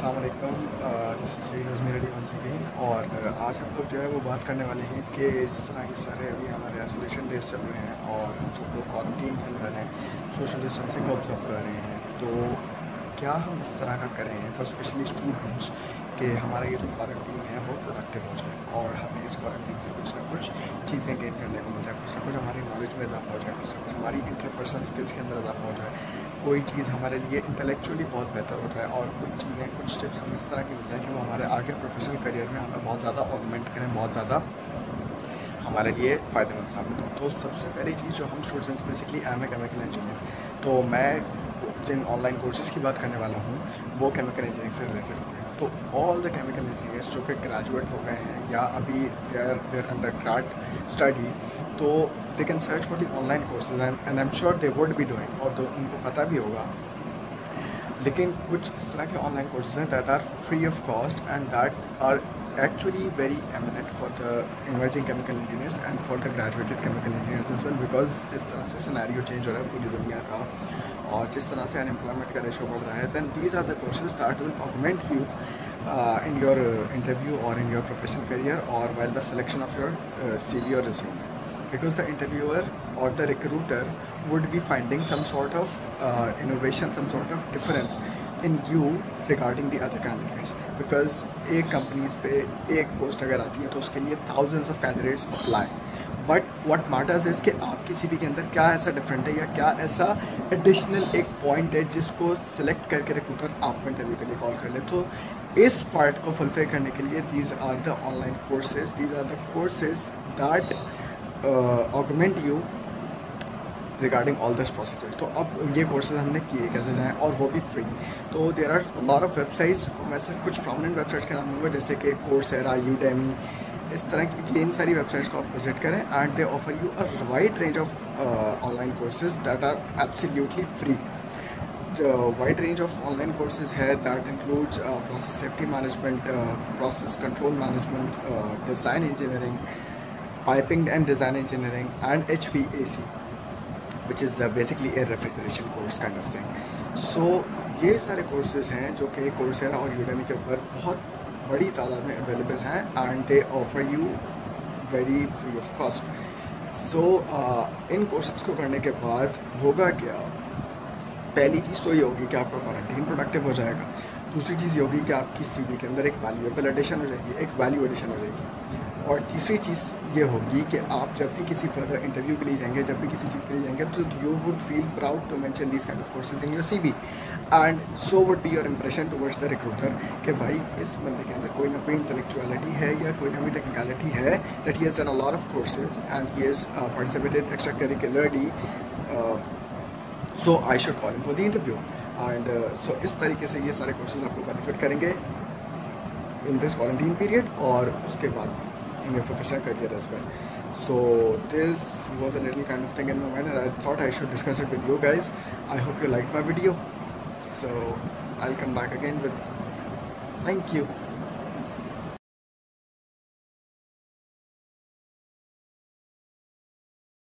अस्सलाम वालेकुम। जैसे सईद अजमेर अली वंस अगेन। और आज हम लोग जो है वो बात करने वाले हैं कि जिस तरह के सारे अभी हमारे आइसोलेशन डेज चल रहे हैं और हम सब लोग क्वारंटीन के अंदर हैं, सोशल डिस्टेंसिंग को ऑब्जर्व कर रहे हैं, तो क्या हम इस तरह का करें फॉर स्पेशली स्टूडेंट्स कि हमारा ये जो क्वारंटीन है वो प्रोडक्टिव हो जाए और हमें इस क्वारंटीन से कुछ ना कुछ चीज़ें गेन करने को मिल जाए, कुछ ना कुछ हमारी नॉलेज में इजाफा हो जाए, कुछ ना कुछ हमारी इंटरपर्सनल स्किल्स के अंदर इजाफा हो जाए, कोई चीज़ हमारे लिए इंटेलेक्चुअली बहुत बेहतर हो जाए और कुछ चीज़ें, कुछ टिप्स हमें इस तरह की मिल जाए कि वो हमारे आगे प्रोफेशनल करियर में हमें बहुत ज़्यादा ऑगमेंट करें, बहुत ज़्यादा हमारे लिए फ़ायदेमंद साबित हो। तो सबसे पहली चीज़ जो हम students basically I am a chemical engineer, तो मैं जिन ऑनलाइन कोर्सेज़ की बात करने वाला हूँ वो केमिकल इंजीनियरिंग से रिलेटेड होंगे। तो ऑल द केमिकल इंजीनियर्स जो कि ग्रेजुएट हो गए हैं या अभी देयर अंडर ग्रेड स्टडी, तो they can search for the online courses and I am sure they would be doing, और तो उनको पता भी होगा। लेकिन कुछ इस तरह के ऑनलाइन कोर्सेज हैं that are free of cost and that are actually very eminent for the emerging chemical engineers and for the graduated chemical engineers as well, because जिस तरह से सिनेरियो चेंज हो रहा है पूरी दुनिया का और जिस तरह से अनएम्प्लॉयमेंट का रेशो बढ़ रहा है, then these are the courses that will augment you in your interview or in your professional career or while the selection of your CV or resume, because the interviewer or the recruiter would be finding some sort of innovation, some sort of difference in you regarding the other candidates, because एक companies पे एक post अगर आती है तो उसके लिए thousands of candidates apply, but what matters is कि आपकी CV के अंदर क्या ऐसा डिफरेंट है या क्या ऐसा एडिशनल एक पॉइंट है जिसको सिलेक्ट करके रिक्रूटर आपको इंटरव्यू के लिए कॉल कर ले। तो इस पार्ट को फुलफिल करने के लिए these are the online courses, these are the courses that augment you regarding all this procedure. तो अब ये कोर्सेज हमने किए कैसे जाएँ और वो भी फ्री। तो there are lot of websites, मैं सिर्फ कुछ प्रोमिनेंट वेबसाइट्स के नाम लूँगा जैसे कि कोर्सेरा, यूडेमी, इस तरह की इन सारी वेबसाइट्स को आप विजिट करें and they offer you a wide range of online courses that are absolutely free. Wide range of online courses है that includes process safety management, process control management, design engineering, piping and design engineering and HVAC, which is basically a refrigeration course kind of thing. So ये सारे courses हैं जो कि Coursera और Udemy के ऊपर बहुत बड़ी तादाद में अवेलेबल हैं and they offer you very free of cost. So इन कोर्सेज को करने के बाद होगा क्या, पहली चीज़ तो ये होगी कि आपका क्वारंटीन प्रोडक्टिव हो जाएगा, दूसरी चीज़ ये होगी कि आपकी CV के अंदर एक वैल्यूएबल एडिशन हो जाएगी, एक वैल्यू एडिशन हो जाएगी, और तीसरी चीज़ ये होगी कि आप जब भी किसी फर्दर इंटरव्यू के लिए जाएंगे, जब भी किसी चीज़ के लिए जाएंगे, तो you would feel proud to mention this kind of courses in your CV and so would be your impression towards the recruiter कि भाई इस बंदे के अंदर कोई ना कोई इंटेलेक्चुअलिटी है या कोई ना कोई टेक्निकलिटी है, that he has done a lot of courses and he has participated extra curricularly, so I should call him for the interview and so इस तरीके से ये सारे कोर्सेज आपको बेनिफिट करेंगे इन दिस क्वारंटीन पीरियड और उसके बाद in your professional career as well. So this was a little kind of thing in my mind and I thought I should discuss it with you guys. I hope you liked my video. So I'll come back again with thank you.